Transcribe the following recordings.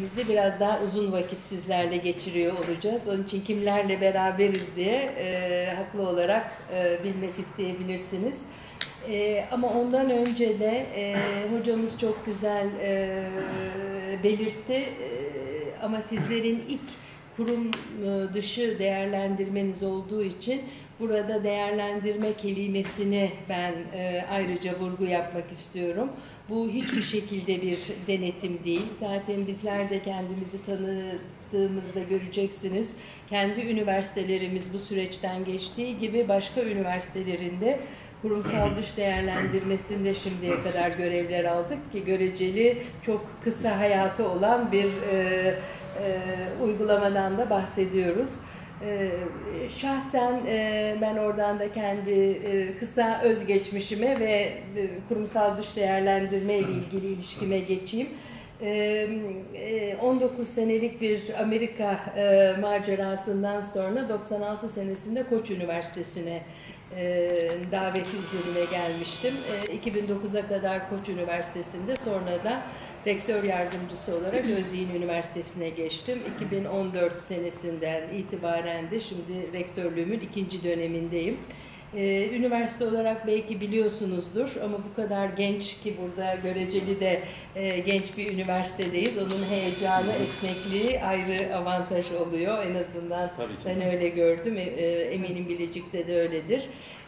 Biz de biraz daha uzun vakit sizlerle geçiriyor olacağız. Onun için kimlerle beraberiz diye haklı olarak bilmek isteyebilirsiniz. Ama ondan önce de hocamız çok güzel belirtti. Ama sizlerin ilk kurum dışı değerlendirmeniz olduğu için burada değerlendirme kelimesini ben ayrıca vurgu yapmak istiyorum. Bu hiçbir şekilde bir denetim değil. Zaten bizler de kendimizi tanıdığımızda göreceksiniz. Kendi üniversitelerimiz bu süreçten geçtiği gibi başka üniversitelerinde kurumsal dış değerlendirmesinde şimdiye kadar görevler aldık ki göreceli çok kısa hayatı olan bir uygulamadan da bahsediyoruz. Şahsen ben oradan da kendi kısa özgeçmişime ve kurumsal dış değerlendirme ile ilgili ilişkime geçeyim. 19 senelik bir Amerika macerasından sonra 96 senesinde Koç Üniversitesi'ne daveti üzerine gelmiştim. 2009'a kadar Koç Üniversitesi'nde, sonra da rektör yardımcısı olarak Özyeğin Üniversitesi'ne geçtim. 2014 senesinden itibaren de şimdi rektörlüğümün 2. dönemindeyim. Üniversite olarak belki biliyorsunuzdur ama bu kadar genç ki burada göreceli de genç bir üniversitedeyiz. Onun heyecanı, esnekliği ayrı avantaj oluyor. En azından ben öyle gördüm. Eminim Bilecik'te de öyledir.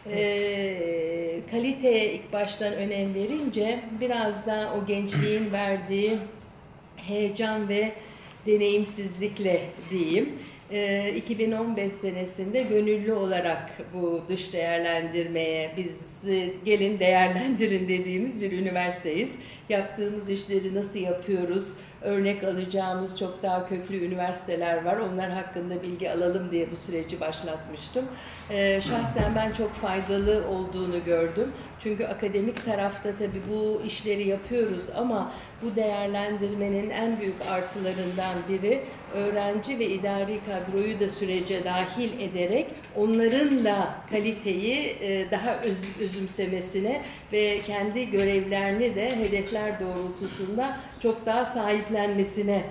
Kaliteye ilk baştan önem verince biraz da o gençliğin verdiği heyecan ve deneyimsizlikle diyeyim. 2015 senesinde gönüllü olarak bu dış değerlendirmeye biz gelin değerlendirin dediğimiz bir üniversiteyiz. Yaptığımız işleri nasıl yapıyoruz? Örnek alacağımız çok daha köklü üniversiteler var. Onlar hakkında bilgi alalım diye bu süreci başlatmıştım. Şahsen ben çok faydalı olduğunu gördüm. Çünkü akademik tarafta tabii bu işleri yapıyoruz ama bu değerlendirmenin en büyük artılarından biri öğrenci ve idari kadroyu da sürece dahil ederek onların da kaliteyi daha özümsemesine ve kendi görevlerini de hedefler doğrultusunda çok daha sahiplenmesine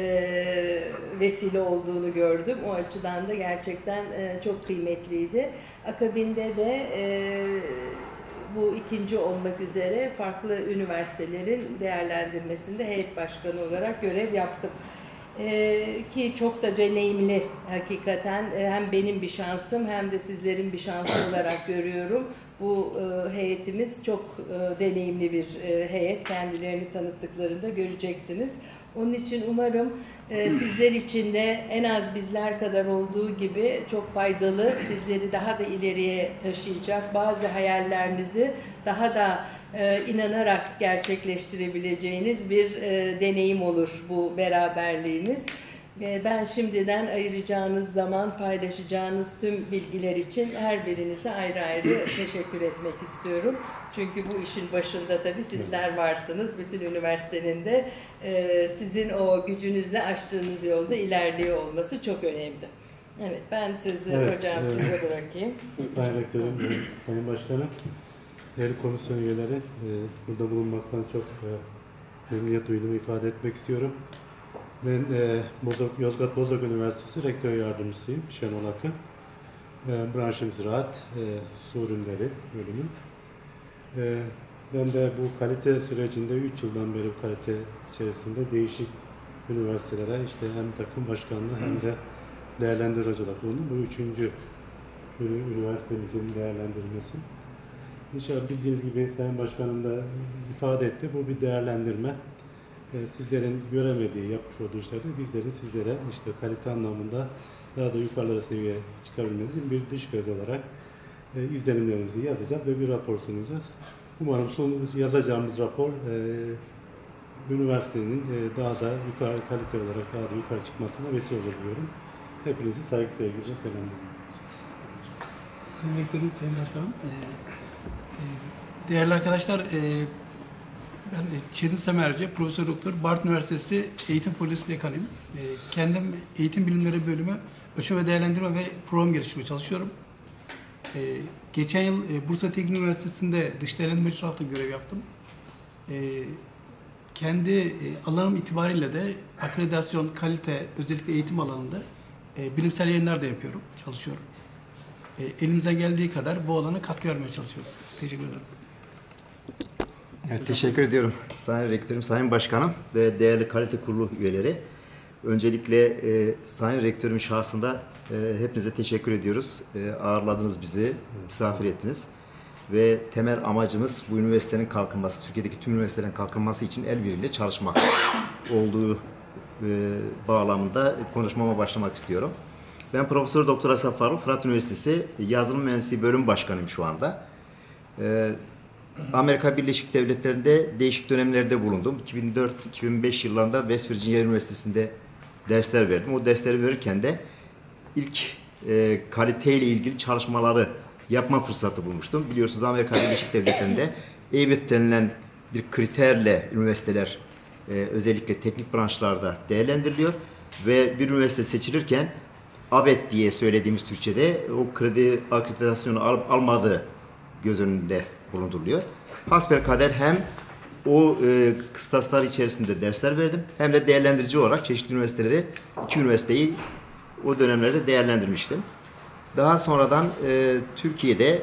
vesile olduğunu gördüm. O açıdan da gerçekten çok kıymetliydi. Akabinde de bu ikinci olmak üzere farklı üniversitelerin değerlendirmesinde heyet başkanı olarak görev yaptım. Ki çok da deneyimli hakikaten, hem benim bir şansım hem de sizlerin bir şansı olarak görüyorum. Bu heyetimiz çok deneyimli bir heyet. Kendilerini tanıttıklarında göreceksiniz. Onun için umarım sizler için de en az bizler kadar olduğu gibi çok faydalı, sizleri daha da ileriye taşıyacak, bazı hayallerinizi daha da inanarak gerçekleştirebileceğiniz bir deneyim olur bu beraberliğimiz. Ben şimdiden ayıracağınız zaman, paylaşacağınız tüm bilgiler için her birinize ayrı ayrı teşekkür etmek istiyorum. Çünkü bu işin başında tabii sizler varsınız. Bütün üniversitenin de sizin o gücünüzle açtığınız yolda ilerliyor olması çok önemli. Evet, ben sözü hocam size bırakayım. Sayın Rektörüm, Sayın Başkanım, değerli komisyon üyeleri, burada bulunmaktan çok memnuniyet duyduğumu ifade etmek istiyorum. Ben Yozgat Bozok Üniversitesi Rektör Yardımcısıyım, Şenol Akın. Branşım Ziraat, Su Ürünleri bölümü. Ben de bu kalite sürecinde 3 yıldan beri bu kalite içerisinde değişik üniversitelere işte hem takım başkanlığı hem de değerlendirici olarak bulundum. Bu 3. üniversitemizin değerlendirilmesi. İnşallah bildiğiniz gibi Sayın Başkanım da ifade etti. Bu bir değerlendirme. Sizlerin göremediği, yapmış olduğu işleri bizlerin sizlere işte kalite anlamında daha da yukarılara seviyeye çıkabilmenizin bir dış göz olarak izlenimlerimizi yazacağız ve bir rapor sunacağız. Umarım yazacağımız rapor üniversitenin daha da yukarı kalite olarak daha da yukarı çıkmasına vesile olur diyorum. Hepinizi saygı sevgiyle selamlıyorum. Sayın Rektörüm, Sayın Başkanım, değerli arkadaşlar, ben Çetin Semerci, Profesör Doktor, Bartın Üniversitesi Eğitim Fakültesi Dekanıyım. Kendim Eğitim Bilimleri Bölümü Ölçme ve Değerlendirme ve Program Geliştirme çalışıyorum. Geçen yıl Bursa Teknik Üniversitesi'nde dış değerlendirmeci tarafta görev yaptım. kendi alanım itibariyle de akreditasyon, kalite, özellikle eğitim alanında bilimsel yayınlar da yapıyorum, çalışıyorum. Elimizden geldiği kadar bu alana katkı vermeye çalışıyoruz. Teşekkür ederim. Evet, teşekkür ediyorum Sayın Rektörüm, Sayın Başkanım ve değerli kalite kurulu üyeleri. Öncelikle Sayın Rektörüm şahsında hepinize teşekkür ediyoruz. Ağırladınız bizi, misafir ettiniz. Ve temel amacımız bu üniversitenin kalkınması, Türkiye'deki tüm üniversitelerin kalkınması için el birliğiyle çalışmak olduğu bağlamında konuşmama başlamak istiyorum. Ben Profesör Doktor Asaf Faruk, Fırat Üniversitesi Yazılım Mühendisliği Bölüm Başkanıyım şu anda. Amerika Birleşik Devletleri'nde değişik dönemlerde bulundum. 2004-2005 yıllarında West Virginia Üniversitesi'nde dersler verdim. O dersleri verirken de ilk kaliteyle ilgili çalışmaları yapma fırsatı bulmuştum. Biliyorsunuz Amerika Birleşik Devletleri'nde ABET denilen bir kriterle üniversiteler özellikle teknik branşlarda değerlendiriliyor ve bir üniversite seçilirken ABET diye söylediğimiz Türkçe'de o kredi akreditasyonu almadığı göz önünde bulunduruluyor. Hasbelkader hem o kıstaslar içerisinde dersler verdim hem de değerlendirici olarak çeşitli üniversiteleri, iki üniversiteyi o dönemlerde değerlendirmiştim. Daha sonradan Türkiye'de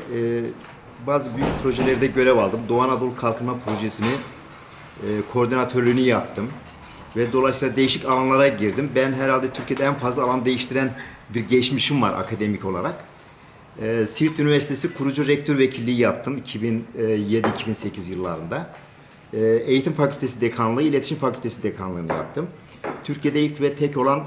bazı büyük projelerde görev aldım. Doğu Anadolu Kalkınma Projesi'ni koordinatörlüğünü yaptım. Ve dolayısıyla değişik alanlara girdim. Ben herhalde Türkiye'de en fazla alan değiştiren bir geçmişim var akademik olarak. Siirt Üniversitesi kurucu rektör vekilliği yaptım 2007-2008 yıllarında. Eğitim Fakültesi Dekanlığı, İletişim Fakültesi Dekanlığı'nı yaptım. Türkiye'de ilk ve tek olan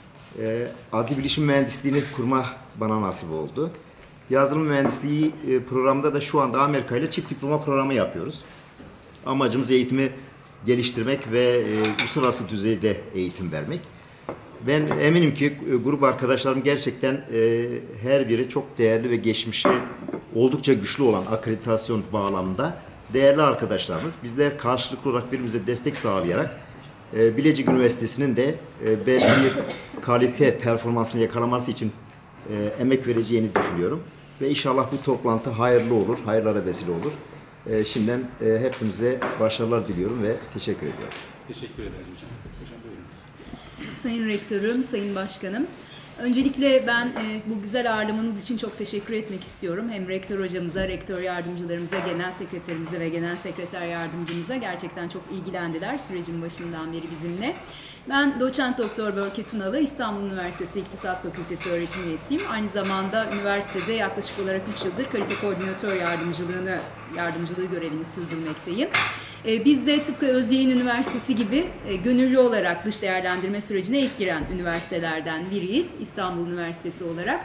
adli bilişim mühendisliğini kurma bana nasip oldu. Yazılım mühendisliği programında da şu anda Amerika ile çift diploma programı yapıyoruz. Amacımız eğitimi geliştirmek ve uluslararası düzeyde eğitim vermek. Ben eminim ki grup arkadaşlarım gerçekten her biri çok değerli ve geçmişi oldukça güçlü olan akreditasyon bağlamında değerli arkadaşlarımız. Bizler karşılıklı olarak birbirimize destek sağlayarak Bilecik Üniversitesi'nin de belli bir kalite performansını yakalaması için emek vereceğini düşünüyorum. Ve inşallah bu toplantı hayırlı olur, hayırlara vesile olur. Şimdiden hepinize başarılar diliyorum ve teşekkür ediyorum. Teşekkür ederiz hocam. Hocam buyurun. Sayın Rektörüm, Sayın Başkanım. Öncelikle ben bu güzel ağırlamanız için çok teşekkür etmek istiyorum. Hem rektör hocamıza, rektör yardımcılarımıza, genel sekreterimize ve genel sekreter yardımcımıza gerçekten çok ilgilendiler sürecin başından beri bizimle. Ben doçent doktor Börke Tunalı, İstanbul Üniversitesi İktisat Fakültesi öğretim üyesiyim. Aynı zamanda üniversitede yaklaşık olarak 3 yıldır kalite koordinatör yardımcılığı görevini sürdürmekteyim. Biz de tıpkı Özyeğin Üniversitesi gibi gönüllü olarak dış değerlendirme sürecine ilk giren üniversitelerden biriyiz. İstanbul Üniversitesi olarak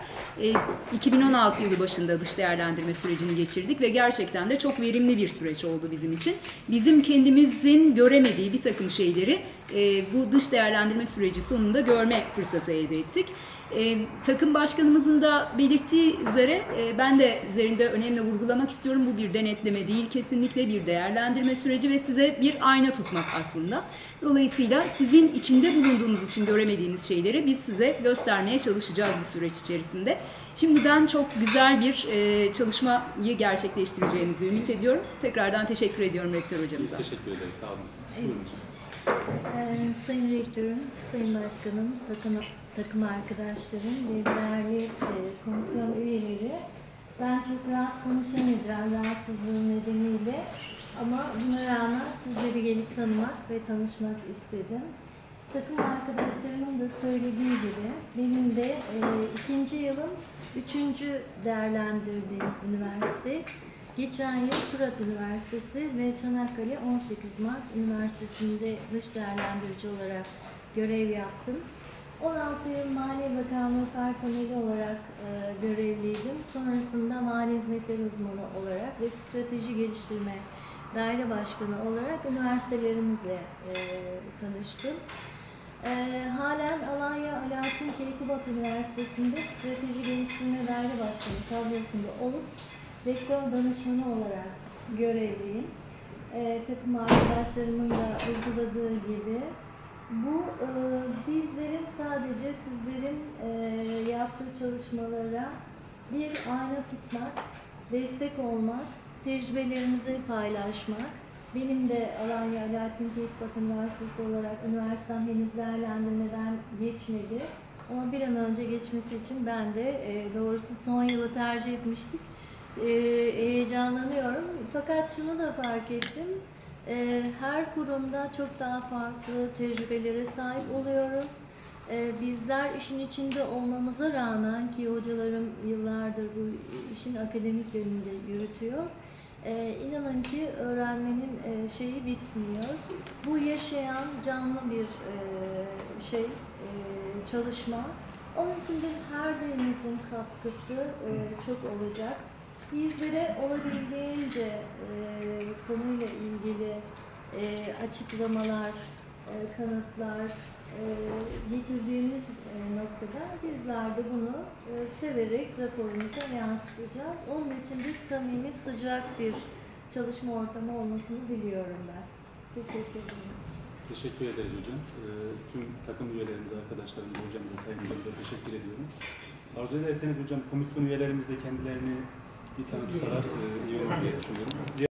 2016 yılı başında dış değerlendirme sürecini geçirdik ve gerçekten de çok verimli bir süreç oldu bizim için. Bizim kendimizin göremediği bir takım şeyleri bu dış değerlendirme süreci sonunda görme fırsatı elde ettik. Takım başkanımızın da belirttiği üzere ben de üzerinde önemli vurgulamak istiyorum. Bu bir denetleme değil, kesinlikle bir değerlendirme süreci ve size bir ayna tutmak aslında. Dolayısıyla sizin içinde bulunduğunuz için göremediğiniz şeyleri biz size göstermeye çalışacağız bu süreç içerisinde. Şimdiden çok güzel bir çalışmayı gerçekleştireceğimizi ümit ediyorum. Tekrardan teşekkür ediyorum rektör hocamıza. Teşekkür ederiz. Sağ olun. Sayın Rektörüm, Sayın Başkanım, takım arkadaşlarım ve değerli komisyon üyeleri, ben çok rahat konuşamayacağım rahatsızlığım nedeniyle ama buna rağmen sizleri gelip tanımak ve tanışmak istedim. Takım arkadaşlarımın da söylediği gibi benim de ikinci yılım, üçüncü değerlendirdiğim üniversite. Geçen yıl Fırat Üniversitesi ve Çanakkale 18 Mart Üniversitesi'nde dış değerlendirici olarak görev yaptım. 16 yıl Maliye Bakanlığı personeli olarak görevliydim. Sonrasında mali hizmetler uzmanı olarak ve strateji geliştirme daire başkanı olarak üniversitelerimizle tanıştım. Halen Alanya Alaaddin Keykubat Üniversitesi'nde strateji geliştirme daire başkanı kadrosunda olup rektör danışmanı olarak görevliyim. Takım arkadaşlarımın da vurguladığı gibi bu bizlerin sadece sizlerin yaptığı çalışmalara bir ayna tutmak, destek olmak, tecrübelerimizi paylaşmak Benim de Alanya Alaaddin Keykubat Üniversitesi olarak üniversitem henüz değerlendirmeden geçmedi. Ama bir an önce geçmesi için ben de doğrusu son yılı tercih etmiştik. Heyecanlanıyorum. Fakat şunu da fark ettim. Her kurumda çok daha farklı tecrübelere sahip oluyoruz. Bizler işin içinde olmamıza rağmen ki hocalarım yıllardır bu işin akademik yönünde yürütüyor. İnanın ki öğrenmenin şeyi bitmiyor. Bu yaşayan canlı bir çalışma. Onun için de her birimizin katkısı çok olacak. Bizlere olabildiğince konuyla ilgili açıklamalar, kanıtlar getirdiğimiz noktada bizler de bunu severek raporumuza yansıtacağız. Onun için de samimi, sıcak bir çalışma ortamı olmasını diliyorum ben. Teşekkür ederim. Teşekkür ederiz hocam. Tüm takım üyelerimize, arkadaşlarımıza, hocamıza, saygılarımıza teşekkür ediyorum. Arzu ederseniz hocam komisyon üyelerimiz de kendilerini bir tanıtsalar iyi olur diye düşünüyorum.